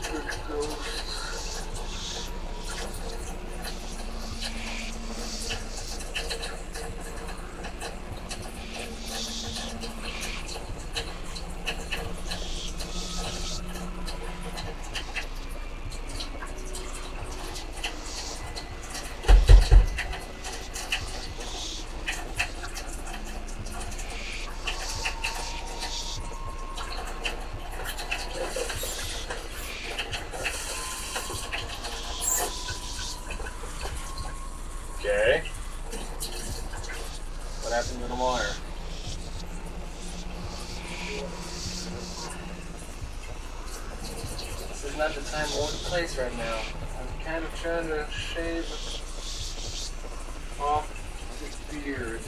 Okay. What happened to the wire? This is not the time or the place right now. I'm kind of trying to shave off the beard.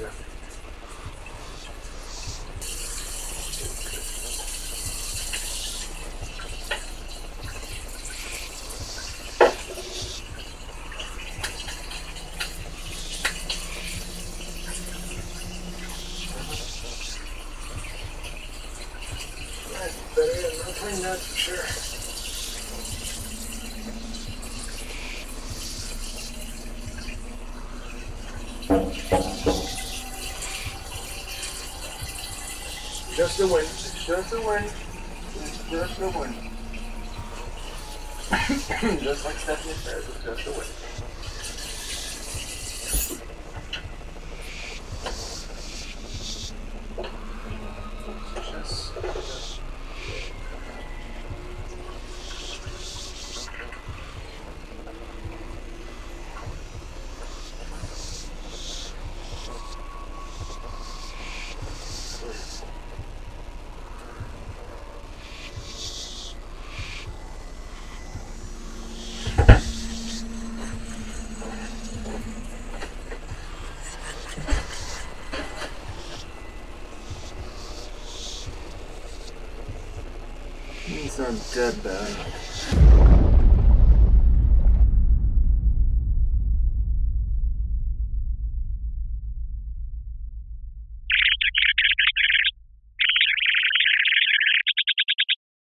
Better than nothing, that's for sure. Just the wind. It's just the wind. It's just the wind. Just like Stephanie says, it's just the wind. These aren't dead bad.